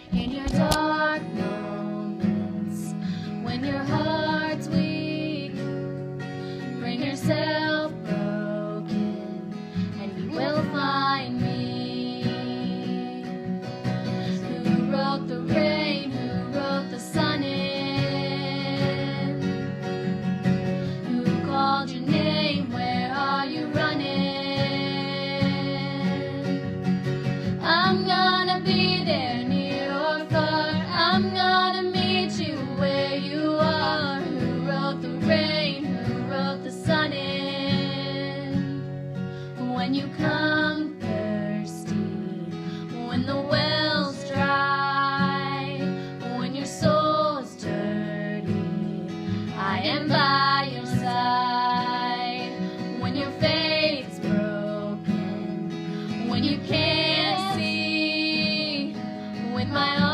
In your dark moments, when your heart's weak, bring yourself broken, and you will find me. Who wrote the rain? Who wrote the sun in? Who called your name? Where are you running? I'm gonna be there, near or far. I'm gonna meet you where you are. Who wrote the rain? Who wrote the sun in? When you come thirsty, when the well's dry, when your soul's dirty, I am by your side. When your faith's broken, when you can't see, with my